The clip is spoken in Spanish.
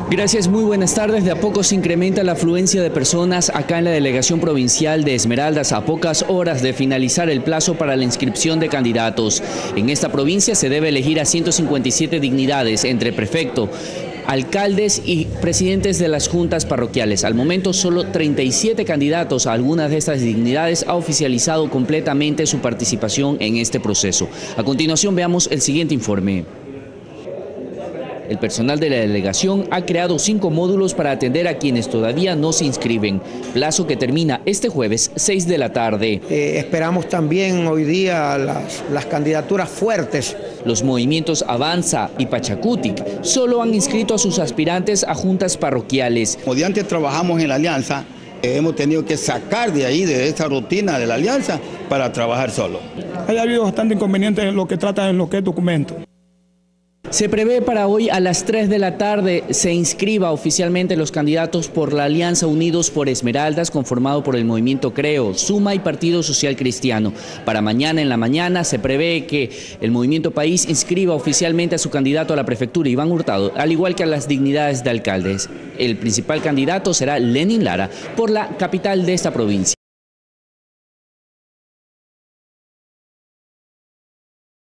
Gracias, muy buenas tardes. De a poco se incrementa la afluencia de personas acá en la delegación provincial de Esmeraldas a pocas horas de finalizar el plazo para la inscripción de candidatos. En esta provincia se debe elegir a 157 dignidades entre prefecto, alcaldes y presidentes de las juntas parroquiales. Al momento solo 37 candidatos a algunas de estas dignidades ha oficializado completamente su participación en este proceso. A continuación veamos el siguiente informe. El personal de la delegación ha creado 5 módulos para atender a quienes todavía no se inscriben, plazo que termina este jueves 6 de la tarde. Esperamos también hoy día las candidaturas fuertes. Los movimientos Avanza y Pachacutic solo han inscrito a sus aspirantes a juntas parroquiales. Como de antes trabajamos en la alianza, hemos tenido que sacar de ahí, de esta rutina de la alianza, para trabajar solo. Ha habido bastante inconvenientes en lo que trata en lo que es documento. Se prevé para hoy a las 3 de la tarde se inscriba oficialmente los candidatos por la Alianza Unidos por Esmeraldas, conformado por el Movimiento Creo, Suma y Partido Social Cristiano. Para mañana en la mañana se prevé que el Movimiento País inscriba oficialmente a su candidato a la prefectura, Iván Hurtado, al igual que a las dignidades de alcaldes. El principal candidato será Lenin Lara por la capital de esta provincia.